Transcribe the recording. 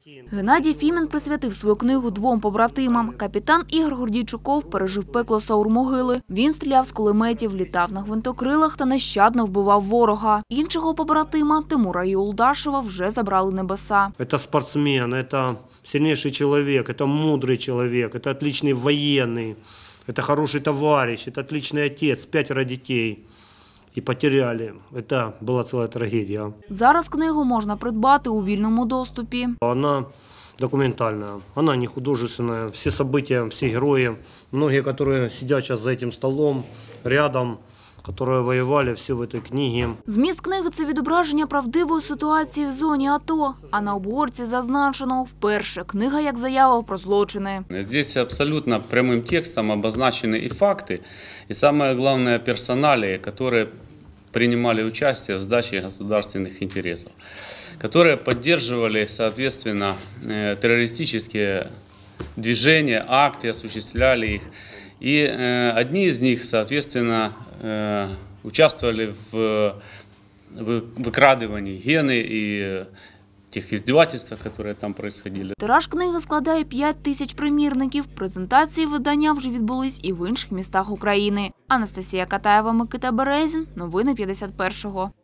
Геннадій Фімін присвятив свою книгу двом побратимам. Капітан Ігор Гордійчуков пережив пекло Саур-могили. Він стріляв з кулеметів, літав на гвинтокрилах та нещадно вбивав ворога. Іншого побратима, Тимура Юлдашева, вже забрали небеса. Це спортсмен, це сильніший чоловік, це мудрий чоловік, це отличний воєнний, це хороший товариш, це отличний отець, 5 дітей. І потеряли. Це була ціла трагедія. Зараз книгу можна придбати у вільному доступі. Вона документальна, вона не художественна. Всі события, всі герої, многі, які сидять зараз за цим столом, рядом, які воювали, всі в цій книгі. Зміст книги – це відображення правдивої ситуації в зоні АТО. А на обгорці зазначено вперше книга як заява про злочини. Здесь абсолютно прямым текстом обозначены и факты, и самое главное персоналии, которые принимали участие в сдаче государственных интересов, которые поддерживали, соответственно, террористические движения, акты, осуществляли их. И одни из них, соответственно, участвовали в выкрадывании Гены и тих издевательствах, які там происходили. Тираж книги складає 5 тисяч примірників. Презентації видання вже відбулись і в інших містах України. Анастасія Катаєва, Микита Березін. Новини 51-го.